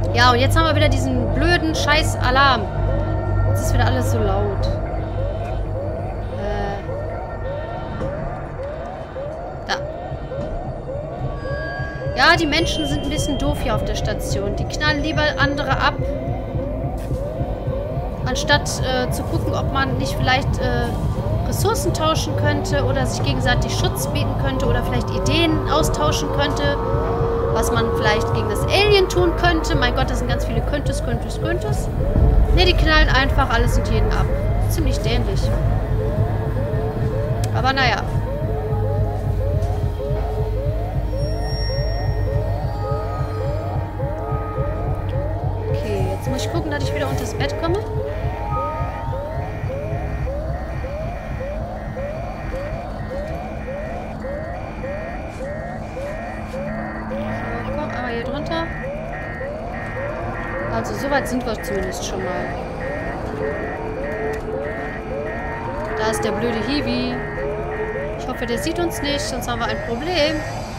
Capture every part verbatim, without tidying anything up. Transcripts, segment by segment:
Ja, und jetzt haben wir wieder diesen blöden Scheiß-Alarm. Jetzt ist wieder alles so laut. Äh. Da. Ja, die Menschen sind ein bisschen doof hier auf der Station. Die knallen lieber andere ab, anstatt äh, zu gucken, ob man nicht vielleicht äh, Ressourcen tauschen könnte oder sich gegenseitig Schutz bieten könnte oder vielleicht Ideen austauschen könnte, was man vielleicht gegen das Alien tun könnte. Mein Gott, das sind ganz viele Könntest, Könntest, Könntest. Ne, die knallen einfach alles und jeden ab. Ziemlich dämlich. Aber naja. Okay, jetzt muss ich gucken, dass ich wieder unter das Bett komme. Also soweit sind wir zumindest schon mal. Da ist der blöde Hiwi. Ich hoffe, der sieht uns nicht, sonst haben wir ein Problem.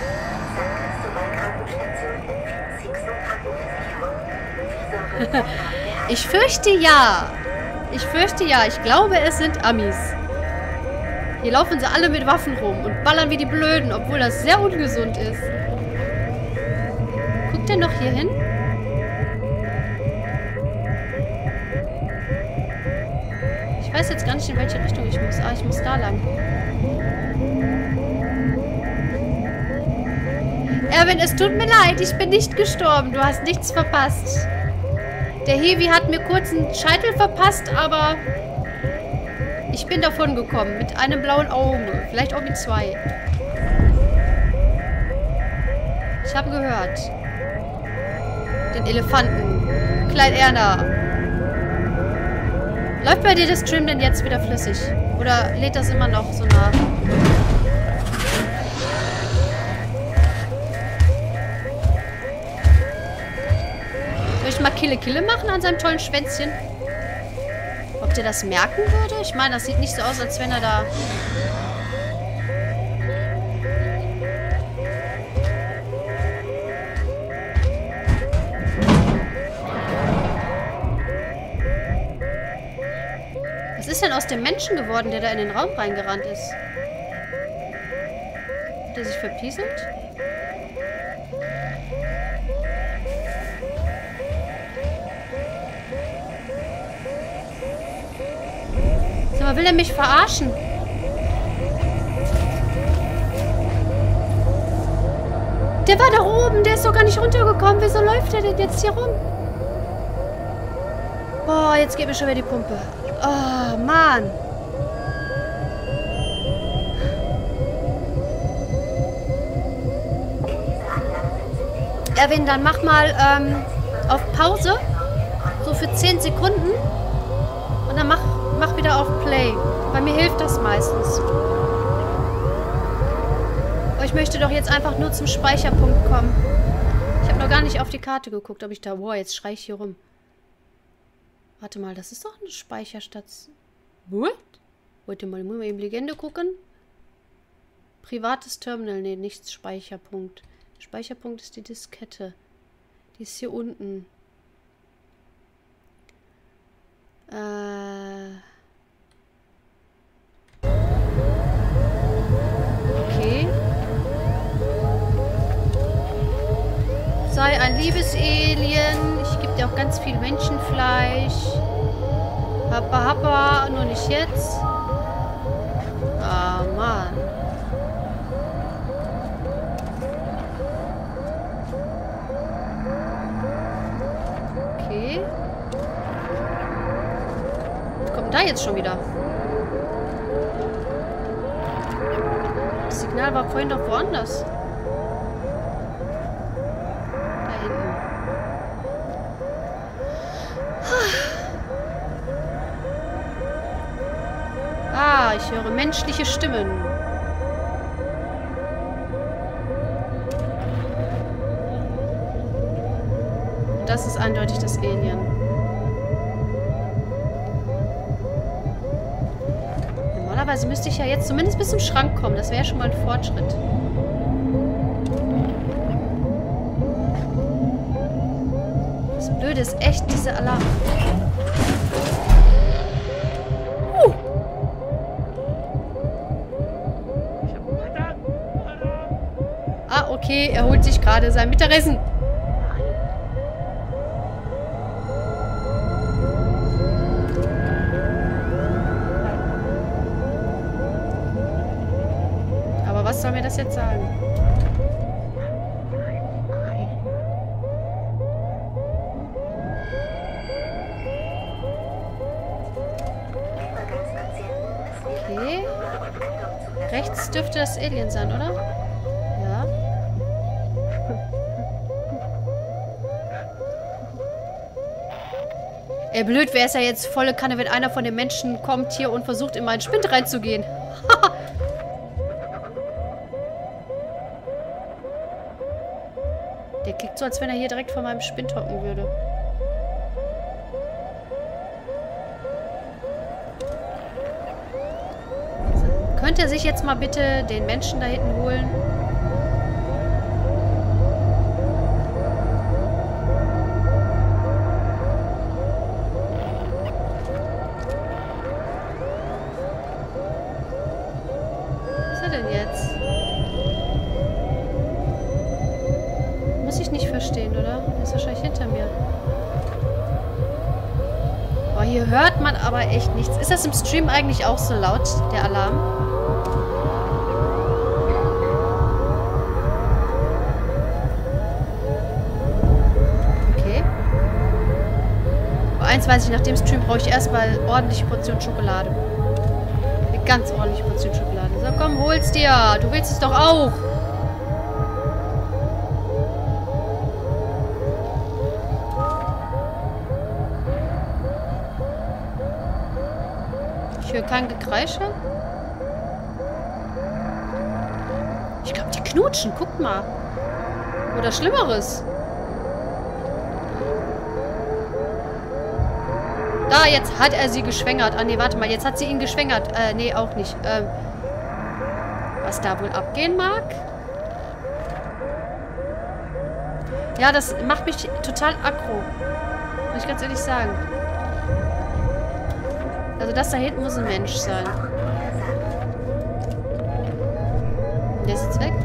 Ich fürchte ja. Ich fürchte ja. Ich glaube, es sind Amis. Hier laufen sie alle mit Waffen rum und ballern wie die Blöden, obwohl das sehr ungesund ist. Guckt der noch hier hin? Ich weiß jetzt gar nicht, in welche Richtung ich muss. Ah, ich muss da lang. Erwin, es tut mir leid. Ich bin nicht gestorben. Du hast nichts verpasst. Der Heavy hat mir kurz einen Scheitel verpasst, aber ich bin davon gekommen. Mit einem blauen Auge. Vielleicht auch mit zwei. Ich habe gehört. Den Elefanten. Klein Erna. Läuft bei dir das Stream denn jetzt wieder flüssig? Oder lädt das immer noch so nach? Soll ich mal Kille Kille machen an seinem tollen Schwänzchen? Ob der das merken würde? Ich meine, das sieht nicht so aus, als wenn er da... Was ist denn aus dem Menschen geworden, der da in den Raum reingerannt ist? Hat er sich verpieselt? Sag mal, will er mich verarschen? Der war da oben, der ist doch gar nicht runtergekommen. Wieso läuft er denn jetzt hier rum? Boah, jetzt geht mir schon wieder die Pumpe. Oh, Mann. Erwin, dann mach mal ähm, auf Pause. So für zehn Sekunden. Und dann mach, mach wieder auf Play. Bei mir hilft das meistens. Aber ich möchte doch jetzt einfach nur zum Speicherpunkt kommen. Ich habe noch gar nicht auf die Karte geguckt, ob ich da... Boah, jetzt schrei ich hier rum. Warte mal, das ist doch eine Speicherstation. What? Wollte mal, muss mal eben Legende gucken. Privates Terminal. Nee, nichts Speicherpunkt. Speicherpunkt ist die Diskette. Die ist hier unten. Äh. Okay. Sei ein liebes Alien. Ich gebe dir auch ganz viel Menschenfleisch. Happa, happa. Nur nicht jetzt. Ah, Mann. Okay. Was kommt da jetzt schon wieder? Das Signal war vorhin doch woanders. Ah, ich höre menschliche Stimmen. Das ist eindeutig das Alien. Normalerweise müsste ich ja jetzt zumindest bis zum Schrank kommen. Das wäre ja schon mal ein Fortschritt. Das Blöde ist echt diese Alarm. Uh. Ah, okay. Er holt sich gerade sein Mittagessen. Aber was soll mir das jetzt sagen? Okay. Rechts dürfte das Alien sein, oder? Ja. Ey, blöd wäre es ja jetzt volle Kanne, wenn einer von den Menschen kommt hier und versucht, in meinen Spind reinzugehen. Der kickt so, als wenn er hier direkt vor meinem Spind hocken würde. Könnte er sich jetzt mal bitte den Menschen da hinten holen? Was ist er denn jetzt? Muss ich nicht verstehen, oder? Der ist wahrscheinlich hinter mir. Boah, hier hört man aber echt nichts. Ist das im Stream eigentlich auch so laut, der Alarm? Eins weiß ich, nach dem Stream brauche ich erstmal eine ordentliche Portion Schokolade. Eine ganz ordentliche Portion Schokolade. So, komm, hol's dir. Du willst es doch auch. Ich höre kein Gekreische. Ich glaube, die knutschen. Guck mal. Oder Schlimmeres. Ah, jetzt hat er sie geschwängert. Ah, nee, warte mal. Jetzt hat sie ihn geschwängert. Äh, nee, auch nicht. Ähm, was da wohl abgehen mag? Ja, das macht mich total aggro. Muss ich ganz ehrlich sagen. Also das da hinten muss ein Mensch sein. Der ist jetzt weg.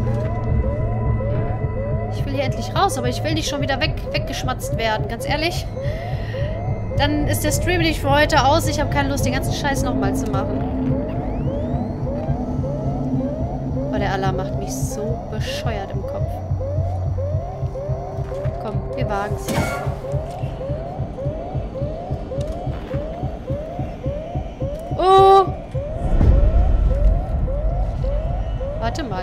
Ich will hier endlich raus, aber ich will nicht schon wieder weg, weggeschmatzt werden. Ganz ehrlich. Dann ist der Stream nicht für heute aus. Ich habe keine Lust, den ganzen Scheiß nochmal zu machen. Oh, der Alarm macht mich so bescheuert im Kopf. Komm, wir wagen es jetzt. Oh! Warte mal.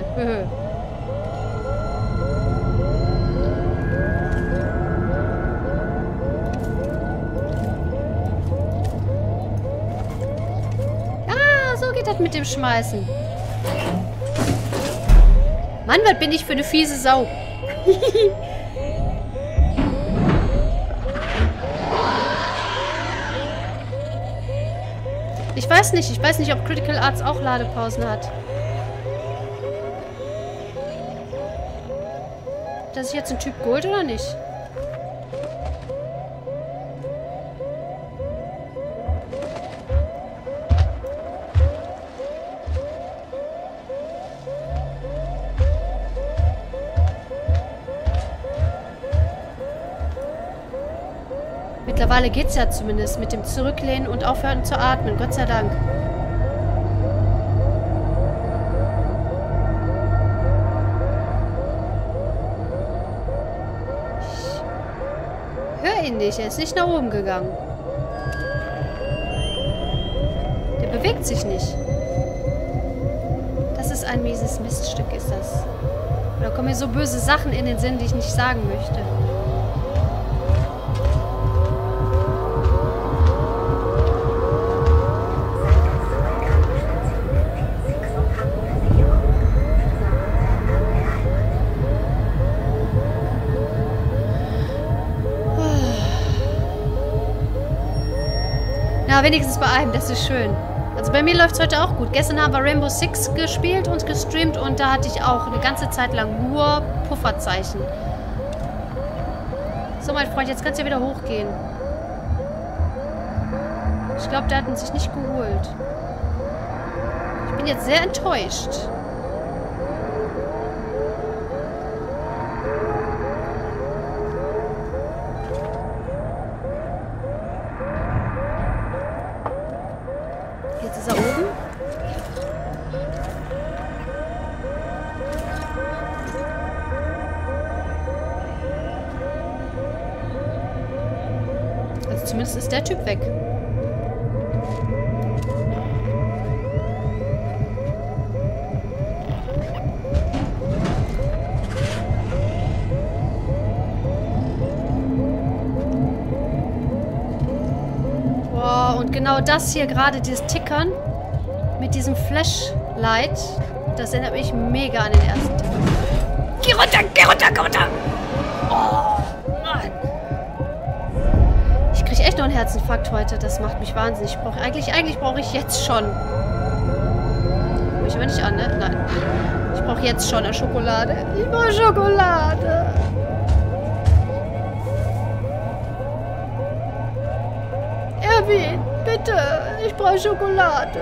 Das mit dem Schmeißen. Mann, was bin ich für eine fiese Sau? Ich weiß nicht. Ich weiß nicht, ob Critical Arts auch Ladepausen hat. Das ist jetzt ein Typ Gold oder nicht? Mittlerweile geht's ja zumindest mit dem Zurücklehnen und Aufhören zu atmen. Gott sei Dank. Ich höre ihn nicht. Er ist nicht nach oben gegangen. Der bewegt sich nicht. Das ist ein mieses Miststück, ist das. Da kommen mir so böse Sachen in den Sinn, die ich nicht sagen möchte. Ja, wenigstens bei einem, das ist schön. Also bei mir läuft es heute auch gut. Gestern haben wir Rainbow Six gespielt und gestreamt und da hatte ich auch eine ganze Zeit lang nur Pufferzeichen. So, mein Freund, jetzt kannst du ja wieder hochgehen. Ich glaube, der hat ihn sich nicht geholt. Ich bin jetzt sehr enttäuscht. Jetzt ist er oben. Also zumindest ist der Typ weg. Und genau das hier gerade, dieses Tickern mit diesem Flashlight, das erinnert mich mega an den ersten Ticker. Geh runter, geh runter, geh runter! Oh, Mann! Ich kriege echt noch einen Herzinfarkt heute. Das macht mich wahnsinnig. Ich brauche eigentlich, eigentlich brauche ich jetzt schon. Guck ich aber nicht an, ne? Nein. Ich brauche jetzt schon eine Schokolade. Ich brauche Schokolade. Erwin, bitte. Ich brauche Schokolade.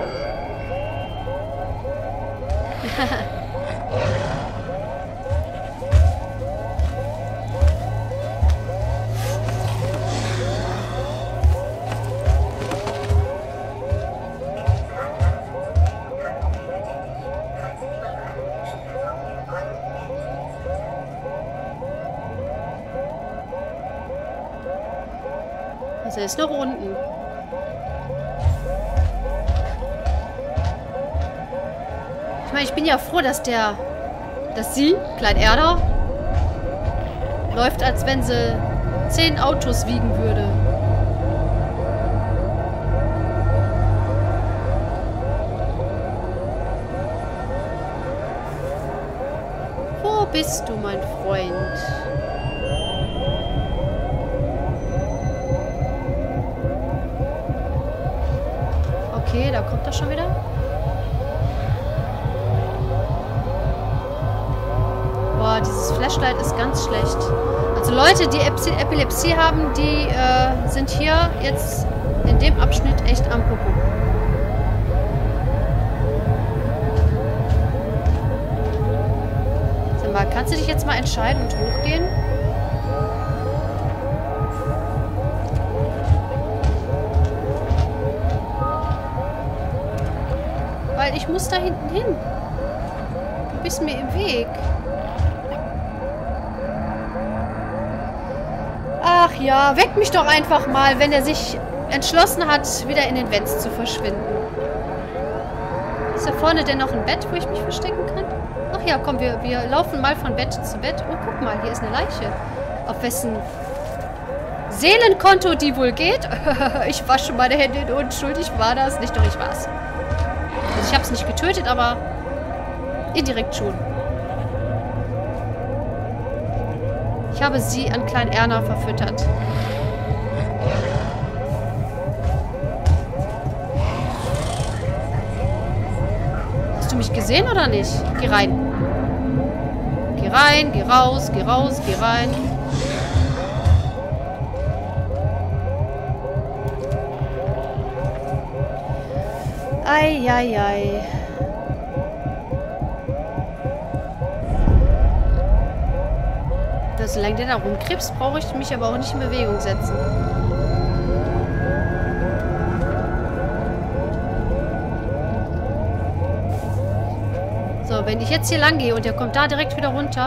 Also er ist noch unten. Ich meine, ich bin ja froh, dass der, dass sie, Klein Erda, läuft, als wenn sie zehn Autos wiegen würde. Wo bist du, mein Freund? Okay, da kommt er schon wieder. Boah, dieses Flashlight ist ganz schlecht. Also Leute, die Epilepsie haben, die äh, sind hier jetzt in dem Abschnitt echt am Popo. Sag mal, kannst du dich jetzt mal entscheiden und hochgehen? Weil ich muss da hinten hin. Du bist mir im Weg. Ach ja, weck mich doch einfach mal, wenn er sich entschlossen hat, wieder in den Vents zu verschwinden. Ist da vorne denn noch ein Bett, wo ich mich verstecken kann? Ach ja, komm, wir, wir laufen mal von Bett zu Bett. Oh, guck mal, hier ist eine Leiche. Auf wessen Seelenkonto die wohl geht? Ich wasche meine Hände in Unschuld. Ich war das nicht, doch ich war's. Also ich habe es nicht getötet, aber indirekt schon. Ich habe sie an Klein Erna verfüttert. Hast du mich gesehen oder nicht? Geh rein. Geh rein, geh raus, geh raus, geh rein. Ei, ei, ei. Solange der da rumkrebst, brauche ich mich aber auch nicht in Bewegung setzen. So, wenn ich jetzt hier lang gehe und der kommt da direkt wieder runter.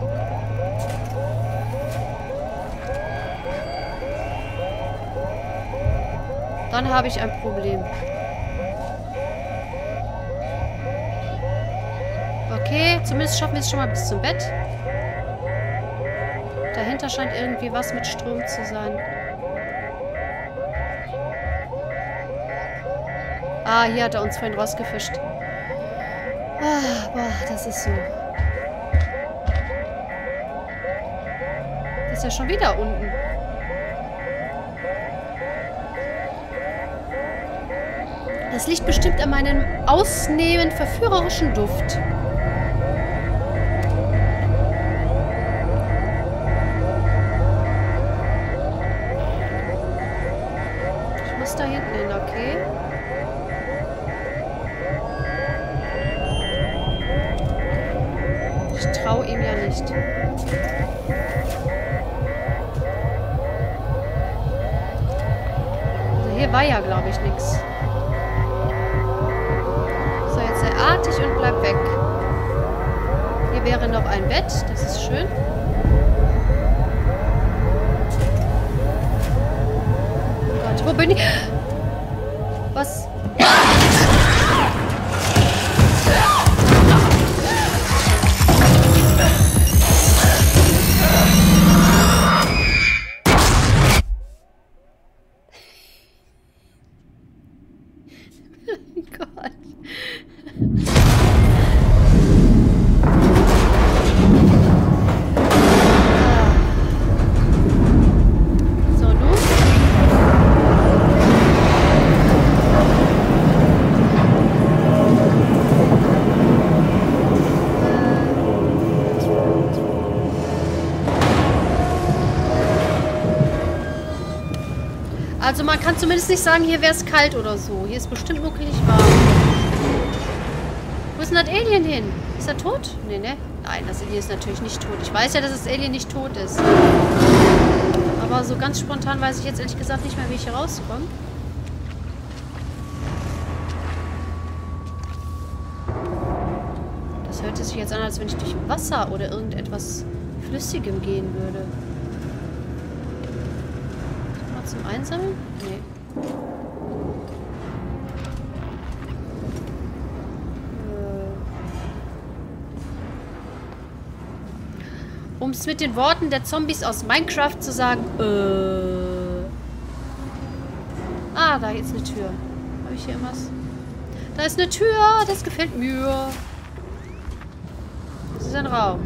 Dann habe ich ein Problem. Okay, zumindest schaffen wir es schon mal bis zum Bett. Dahinter scheint irgendwie was mit Strom zu sein. Ah, hier hat er uns vorhin rausgefischt. Ah, boah, das ist so. Das ist ja schon wieder unten. Das liegt bestimmt an meinem ausnehmend verführerischen Duft. da hinten hin, okay. Ich traue ihm ja nicht. Also hier war ja, glaube ich, nichts. So, jetzt sei artig und bleib weg. Hier wäre noch ein Bett, das ist schön. Oh Gott, wo bin ich? Was? Also man kann zumindest nicht sagen, hier wäre es kalt oder so. Hier ist bestimmt muckelig warm. Wo ist denn das Alien hin? Ist er tot? Nee, ne? Nein, das Alien ist natürlich nicht tot. Ich weiß ja, dass das Alien nicht tot ist. Aber so ganz spontan weiß ich jetzt ehrlich gesagt nicht mehr, wie ich hier rauskomme. Das hört sich jetzt an, als wenn ich durch Wasser oder irgendetwas Flüssigem gehen würde. Zum Einsammeln? Nee. Äh. Um es mit den Worten der Zombies aus Minecraft zu sagen, äh. Ah, da ist eine Tür. Habe ich hier irgendwas? Da ist eine Tür, das gefällt mir. Das ist ein Raum.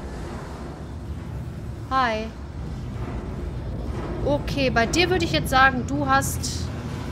Hi. Okay, bei dir würde ich jetzt sagen, du hast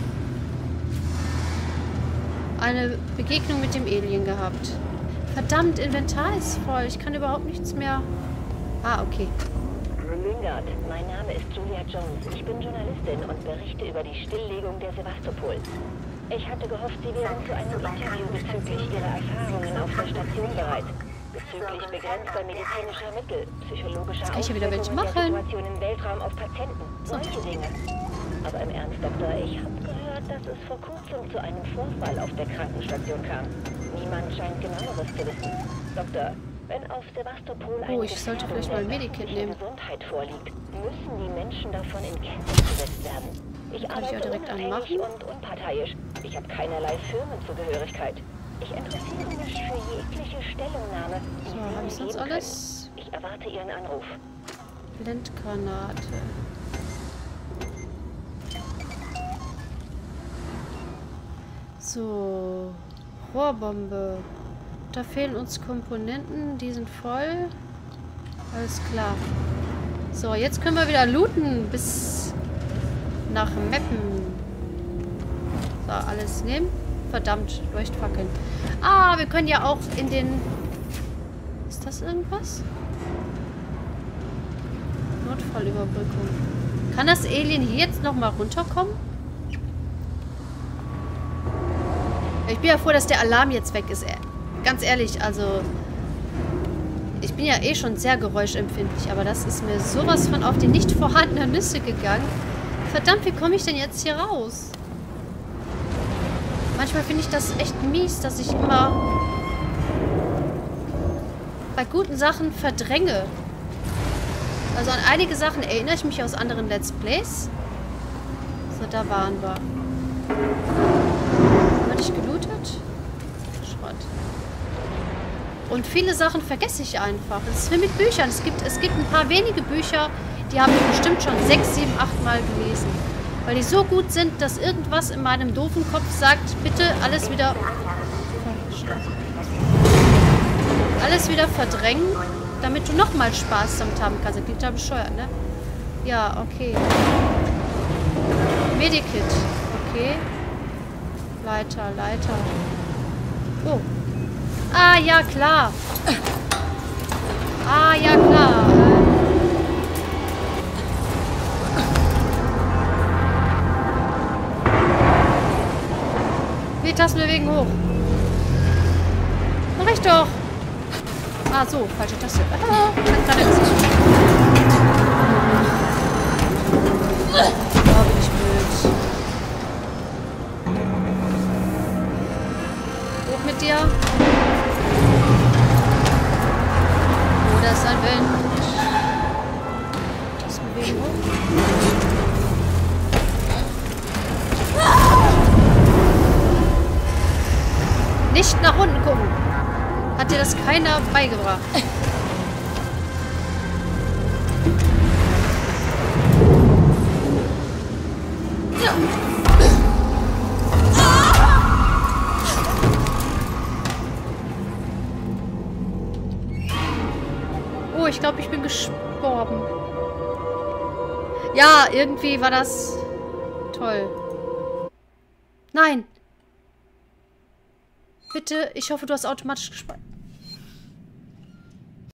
eine Begegnung mit dem Alien gehabt. Verdammt, Inventar ist voll. Ich kann überhaupt nichts mehr... Ah, okay. Lingard, mein Name ist Julia Jones. Ich bin Journalistin und berichte über die Stilllegung der Sevastopol. Ich hatte gehofft, Sie wären zu einem Interview bezüglich Ihrer Erfahrungen auf der Station bereit. Bezüglich begrenzter medizinischer Mittel, psychologischer Auswirkungen der Situation im Weltraum auf Patienten, solche Dinge. Aber im Ernst, Doktor, ich habe gehört, dass es vor kurzem zu einem Vorfall auf der Krankenstation kam. Niemand scheint Genaueres zu wissen. Doktor, wenn auf Sevastopol eine oh, ich sollte vielleicht mal ein Medikit nehmen. Gesundheit vorliegt, müssen die Menschen davon in Kenntnis gesetzt werden. Ich kann arbeite ich ja direkt unabhängig und unparteiisch. Ich habe keinerlei Firmenzugehörigkeit. Ich interessiere mich für jegliche Stellungnahme. So, habe ich sonst alles? Ich erwarte Ihren Anruf. Blendgranate. So. Rohrbombe. Da fehlen uns Komponenten. Die sind voll. Alles klar. So, jetzt können wir wieder looten. Bis nach Meppen. So, alles nehmen. Verdammt, Leuchtfackeln. Ah, wir können ja auch in den... Ist das irgendwas? Notfallüberbrückung. Kann das Alien hier jetzt nochmal runterkommen? Ich bin ja froh, dass der Alarm jetzt weg ist. Ganz ehrlich, also... Ich bin ja eh schon sehr geräuschempfindlich, aber das ist mir sowas von auf die nicht vorhandenen Nüsse gegangen. Verdammt, wie komme ich denn jetzt hier raus? Manchmal finde ich das echt mies, dass ich immer bei guten Sachen verdränge. Also an einige Sachen erinnere ich mich aus anderen Let's Plays. So, da waren wir. Wurde ich gelootet? Schrott. Und viele Sachen vergesse ich einfach. Das ist wie mit Büchern. Es gibt, es gibt ein paar wenige Bücher, die habe ich bestimmt schon sechs, sieben, acht Mal gelesen. Weil die so gut sind, dass irgendwas in meinem doofen Kopf sagt, bitte alles wieder... Alles wieder verdrängen, damit du nochmal Spaß damit haben kannst. Das klingt ja bescheuert, ne? Ja, okay. Medikit. Okay. Leiter, Leiter. Oh. Ah, ja, klar. Ah, ja, klar. Die Tasten bewegen hoch. Mach ich doch. Ah, so. Falsche Taste. Ah, kann gerade nicht. Oh, bin ich blöd. Hoch mit dir. Oh, das ist ein Wind. Das bewegen hoch. Nicht nach unten gucken. Hat dir das keiner beigebracht? Oh, ich glaube, ich bin gestorben. Ja, irgendwie war das toll. Nein. Bitte, ich hoffe, du hast automatisch gespeichert.